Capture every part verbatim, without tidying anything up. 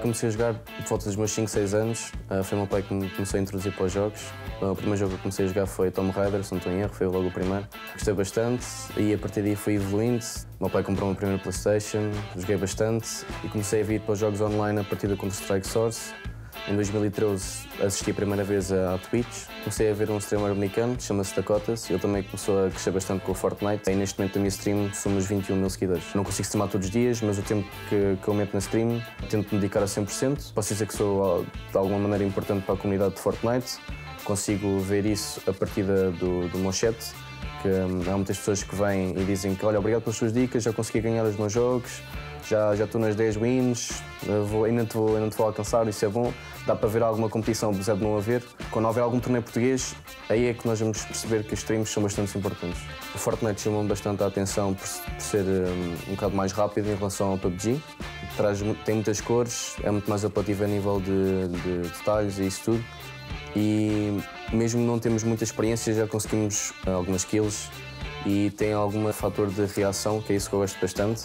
comecei a jogar por volta dos meus cinco, seis anos. Uh, foi o meu pai que me começou a introduzir para os jogos. Uh, o primeiro jogo que eu comecei a jogar foi Tomb Raider, se não estou em erro, foi logo o primeiro. Gostei bastante e a partir daí fui evoluindo. O meu pai comprou uma primeira PlayStation, joguei bastante e comecei a vir para os jogos online a partir da Counter-Strike Source. Em dois mil e treze assisti a primeira vez à Twitch, comecei a ver um streamer americano, chama-se Dakotas, ele também começou a crescer bastante com o Fortnite e neste momento da minha stream somos vinte e um mil seguidores. Não consigo streamar todos os dias, mas o tempo que, que eu meto na stream tento me dedicar a cem por cento. Posso dizer que sou de alguma maneira importante para a comunidade de Fortnite, consigo ver isso a partir do, do meu chat, que hum, há muitas pessoas que vêm e dizem que olha, obrigado pelas suas dicas, já consegui ganhar os meus jogos, já, já estou nas dez wins, vou, ainda, te vou, ainda te vou alcançar, isso é bom. Dá para ver alguma competição, apesar de não haver. Quando houver algum torneio português, aí é que nós vamos perceber que os streams são bastante importantes. O Fortnite chamou-me bastante a atenção por, por ser um, um bocado mais rápido em relação ao P U B G. Traz, tem muitas cores, é muito mais apelativo a nível de, de detalhes e isso tudo. E mesmo não temos muita experiência, já conseguimos algumas kills e tem algum fator de reação, que é isso que eu gosto bastante.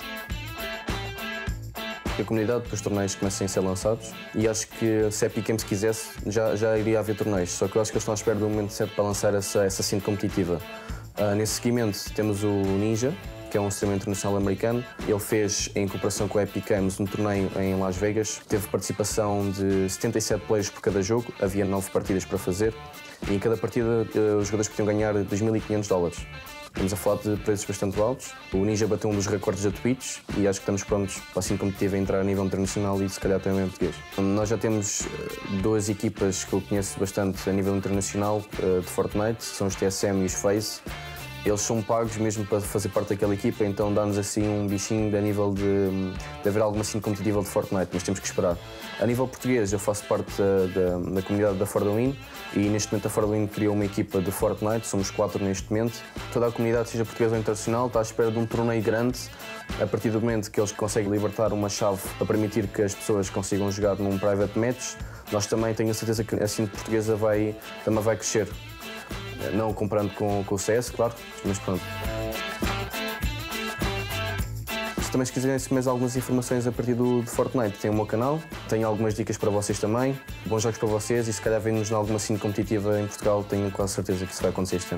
A comunidade, depois os torneios começam a ser lançados e acho que se a Epic Games quisesse já, já iria haver torneios, só que eu acho que eles estão à espera do momento certo para lançar essa, essa cinta competitiva. Uh, nesse seguimento temos o Ninja, que é um streamer internacional americano. Ele fez, em cooperação com a Epic Games, um torneio em Las Vegas. Teve participação de setenta e sete players por cada jogo, havia nove partidas para fazer e em cada partida uh, os jogadores podiam ganhar dois mil e quinhentos dólares. Estamos a falar de preços bastante altos. O Ninja bateu um dos recordes da Twitch e acho que estamos prontos para assim competitivo a entrar a nível internacional e se calhar também em português. Nós já temos duas equipas que eu conheço bastante a nível internacional de Fortnite, são os T S M e os FaZe. Eles são pagos mesmo para fazer parte daquela equipa, então dá-nos assim um bichinho a nível de, de haver alguma assim competitiva de Fortnite, mas temos que esperar. A nível português, eu faço parte da, da, da comunidade da Fortnite e neste momento a Fortnite criou uma equipa de Fortnite, somos quatro neste momento. Toda a comunidade, seja portuguesa ou internacional, está à espera de um torneio grande. A partir do momento que eles conseguem libertar uma chave para permitir que as pessoas consigam jogar num private match, nós também tenho a certeza que a cena portuguesa vai, também vai crescer. Não comparando com, com o C S, claro, mas pronto. Se também se quiserem mais algumas informações a partir do, do Fortnite, tem o meu canal, tenho algumas dicas para vocês também, bons jogos para vocês e se calhar vem-nos em alguma cena competitiva em Portugal, tenho quase certeza que isso vai acontecer este ano.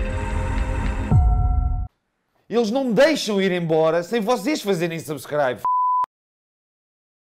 Eles não me deixam ir embora sem vocês fazerem subscribe.